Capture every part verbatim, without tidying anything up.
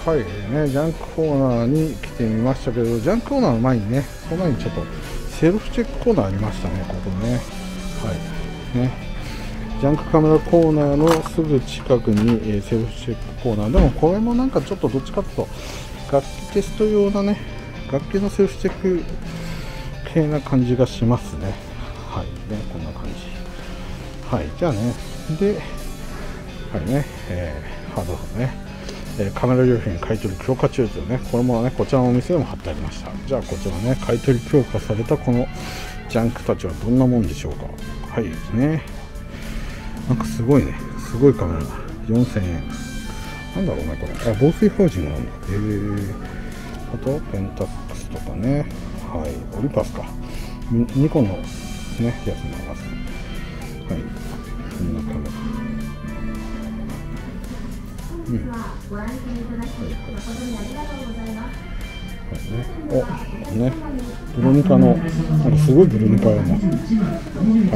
はいね、ジャンクコーナーに来てみましたけど、ジャンクコーナーの前にね、その前にちょっとセルフチェックコーナーありましたね、ここね。はいね、ジャンクカメラコーナーのすぐ近くに、えー、セルフチェックコーナー。でもこれもなんかちょっとどっちかというと楽器テスト用なね、楽器のセルフチェック系な感じがしますね。はいね、こんな感じ。はい、じゃあね、で、はいね、えー、ハードフォンね、えー、カメラ用品買い取り強化中というね、これもね、こちらのお店でも貼ってありました。じゃあこちらね、買い取り強化されたこのジャンクたちはどんなもんでしょうか。はいね、なんかすごいね、すごいカメラだ。よんせんえん。なんだろうね、これ。あ、防水ハウジングなんだ。へー。あと、ペンタックスとかね。はい。オリパスか。ニコンのね、やつになります。はい。こんなカメラ。うん。はいはい。はいね。お、ね。ブロニカの、なんかすごいブロニカが、はい、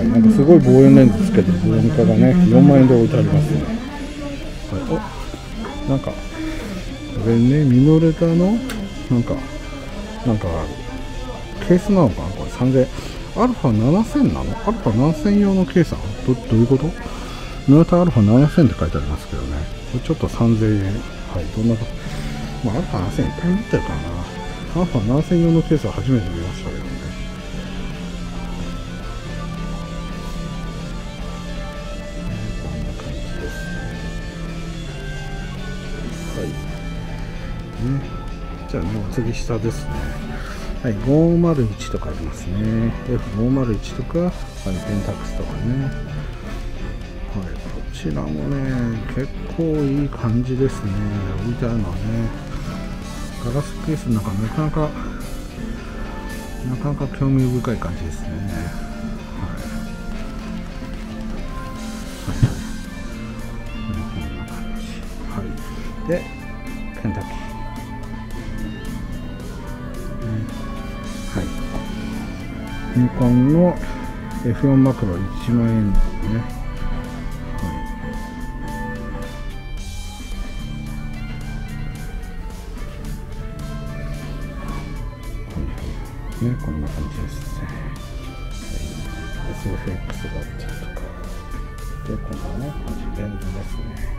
なんかすごい望遠レンズつけてるブロニカがね、よんまんえんで置いてありますね。はい、お、なんか、これね、ミノレタの、なんか、なんか、ケースなのかな、これさんぜんえん。アルファななせんなの？アルファななせん用のケースなの？ど、どういうこと？ミノレタアルファななせんって書いてありますけどね。これちょっとさんぜんえん。はい、どんなか、まあ、アルファななせんいっぱい持ってるからな。アルファななせん用のケースは初めて見ましたけどね。こんな感じですね。はい。ね。じゃあね、お次下ですね。はい、ごーまるいちとかありますね。エフごーまるいち とか、はい、ペンタックスとかね。はい、こちらもね、結構いい感じですね。置いてあるのはね。ガラスケースの中、なかなか、なかなか興味深い感じですね。はい。はいはい。こんな感じ。はい。で、ケンタッキー。はい。ニコンの エフよん マクロいちまんえんね。はい。ね、こんな感じですね。はい、エスエフエックス があったりとか。で、こんなね、レンズですね。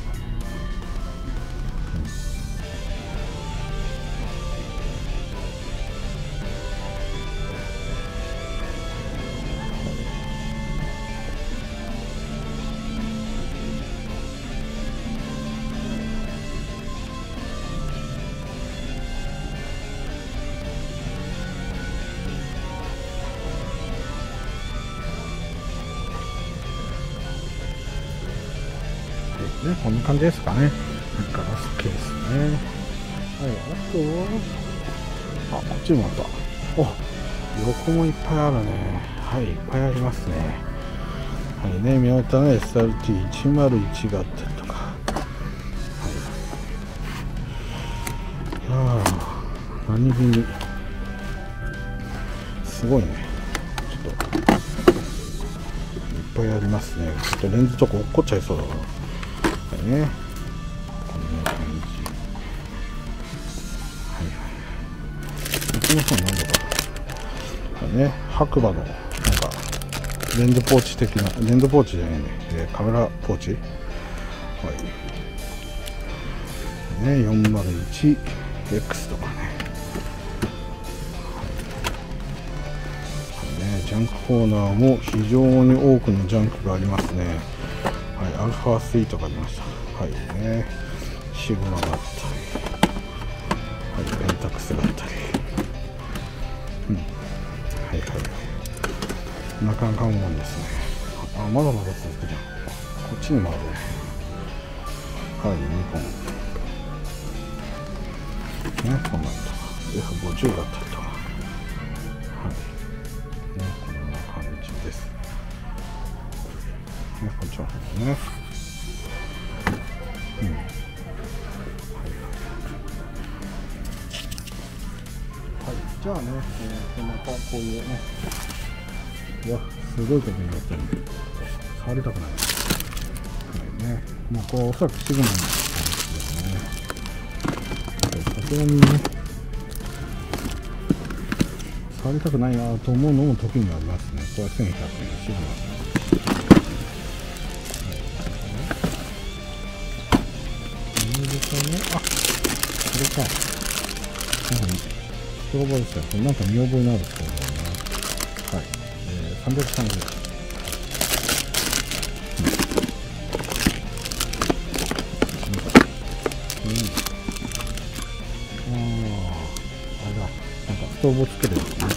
ね、こんな感じですかね。ガラスケースね。はい、あとは、あ、こっちもまた。お、横もいっぱいあるね。はい、いっぱいありますね。はいね、見終わったね、エスアールティーいちまるいち があったりとか。はい。ああ、何気に。すごいね。ちょっと、いっぱいありますね。ちょっとレンズとか落っこっちゃいそうだから。はいね、こんな感じ。はいはい。この本なんだか。はいね、白馬のなんかレンズポーチ的な、レンズポーチじゃないね、えー、カメラポーチ。はい。ね、よんまるいちエックス とかね。はい。ね、ジャンクコーナーも非常に多くのジャンクがありますね。はい、アルファスイートがありました。はいね、シグマがあったり、はい、ペンタックスがあったり、うん、はいはい、なかなか思うんですね。あ、まだまだ続くじゃん。こっちにもあるね。はい、ニコン。ね、こんなんとか、エフごじゅう だったりとか、はい、ね、こんな感じです。ね、こっちの方ね。うん、はいはい。はい、じゃあね、えー、またこういうね、いや、すごいことになってるんで、触りたくない。はいね、まあ、こう、おそらくシグナルなんですけどね。 興味ね、触りたくないなと思うのも時にありますね。これはせんひゃくえんシグマあ、これか。うん。ストロボですね。これなんか見覚えのあるストロボだな。はい。えー、さんびゃくさんじゅうえん。うん。うん。ああ、あれだ。なんかストロボつけてますね。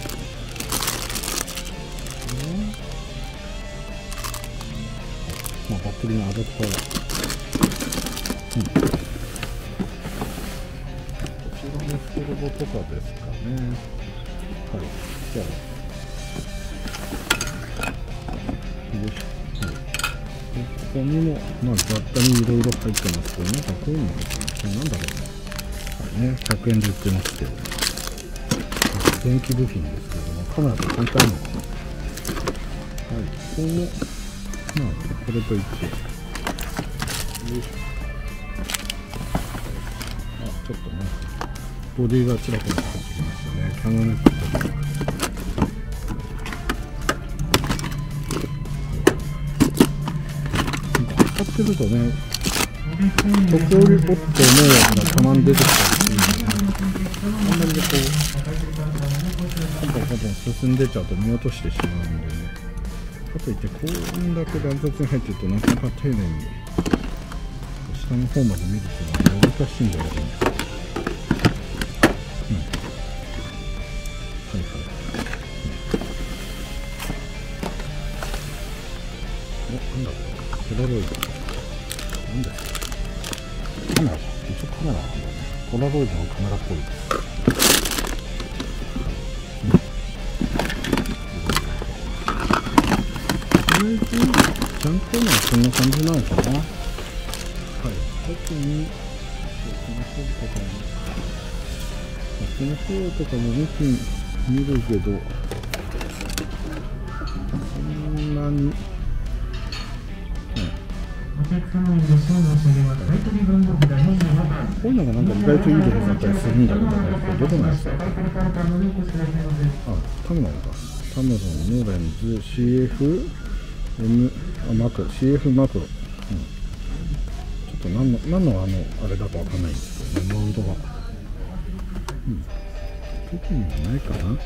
うん。まあ、バッテリーのアダプターだ。うん。ストロボとかですかね。はい。じゃあ、よいしょ。はい、ここにも、まあ、雑多にいろいろ入ってますけど、なんかこういうのが、これなんだろう。はいね、ひゃくえんで売ってますけど、電気部品ですけども、カメラと簡単なのかな。はい、ここも、まあ、これといって、よいしょ。あ、ちょっとね。ボディがちらほら入ってきましたね。キャノンネットとか。使ってるとね、時折ポッと思うやつがたまに出てきたりするので、あんまりこう、ポンポンポンポン進んでちゃうと見落としてしまうんでね。かといってこんだけ乱雑に入ってるとなかなか丁寧に下の方まで見るっていうのは難しいんじゃないかな。なんだこれ、ポラロイド。なんですか。カメラか。一応カメラなんだね。ポラロイドのカメラっぽいです。とりあえず、ジャンプコーナーはこんな感じなのかな。はい。特に、この方とかも見てみるけど、そんなに。こういうのがなんか意外といいとこになったりするんだけどね。これどこのやつだっけ。あ、タムロンか。タムロンのレンズ シーエフ M あマクロ シーエフ マクロ、うん、ちょっと何の何のあのあれだかわかんないんですけどね、モードが、うん、特にはないかな。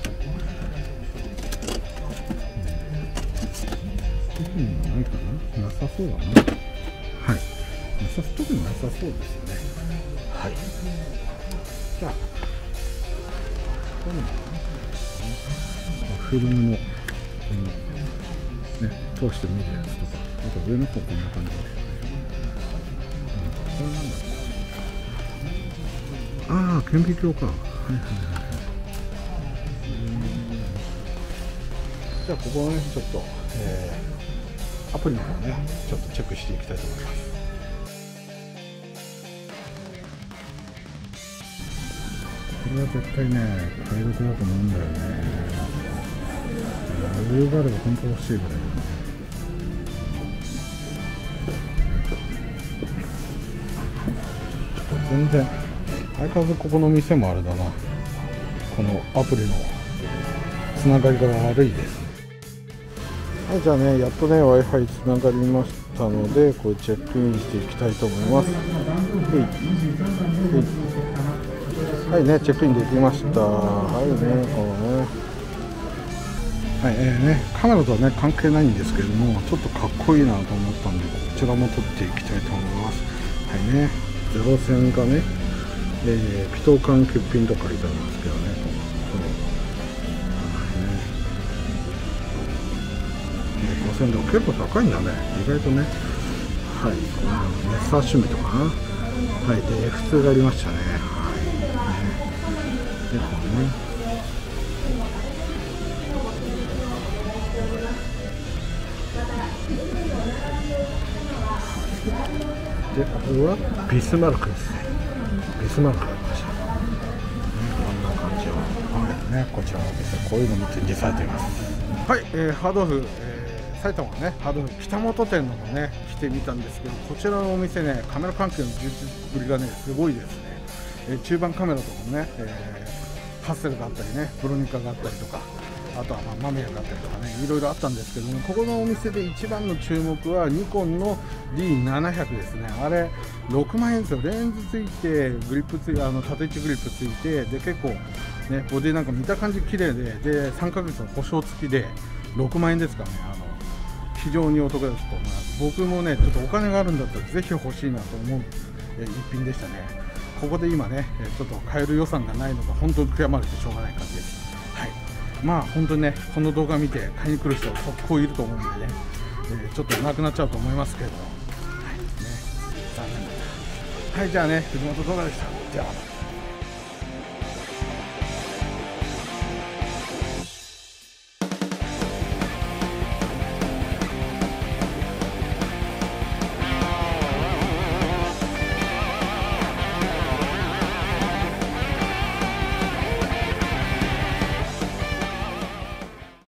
特にはないかな。なさそうだな。はい。なさ特になさそうですよね。はい。じゃあ、これもフィルムの、このね、通して見るやつとか、あと上の方こんな感じですよね。うん、これなんだろう。ああ、顕微鏡か。はいはいはい。じゃあここをね、ちょっと、えー、アプリの方ね、ちょっとチェックしていきたいと思います。これは絶対ね、買い得だと思うんだよね。余裕があれば本当欲しいぐらいだね。ちょっと全然、相変わらずここの店もあれだな。このアプリのつながりが悪いです。はい、じゃあね、やっとね、Wi-Fi つながりましたので、これチェックインしていきたいと思います。はいね、チェックインできました。はいね、このね。はい、えー、ね、カメラとはね、関係ないんですけれども、ちょっとかっこいいなと思ったんで、こちらも撮っていきたいと思います。はいね、ゼロ線がね、えー、ピトー管欠品と書いてありますけどね、この、はいね、ごせんドル結構高いんだね、意外とね。はい、メッサー趣味とかな。はい、で、エフツー がありましたね。はい、ね、で、このね。で、これはビスマルクですね。ビスマルクがありました。こんな感じを、はいね、こちらのお店、こういうのも展示されています。はい、えー、ハードオフ、えー、埼玉のね、ハードオフ北本店のもね、来てみたんですけど、こちらのお店ね、カメラ関係の充実ぶりがね、すごいですね。 えー、中盤カメラとかもね、えー、ハッセルがあったりね、ブロニカがあったりとか、あとはまあマメヤがあったりとかね、いろいろあったんですけども、ここのお店で一番の注目はニコンの ディーななひゃく ですね。あれろくまんえんですよ。レンズついて、グリップついて、あの縦位置グリップついて、で結構ね、ボディなんか見た感じ綺麗で、でさんかげつの保証付きでろくまんえんですからね。あの非常にお得だと思います。僕もね、ちょっとお金があるんだったらぜひ欲しいなと思うえ一品でしたね。ここで今ね、ちょっと買える予算がないのが本当に悔やまれてしょうがない感じです。はい。まあ本当にね、この動画見て買いに来る人は結構いると思うんでね、えー、ちょっとなくなっちゃうと思いますけれども、はい、ね、残念だった。はい、じゃあね、藤本動画でした。じゃあ。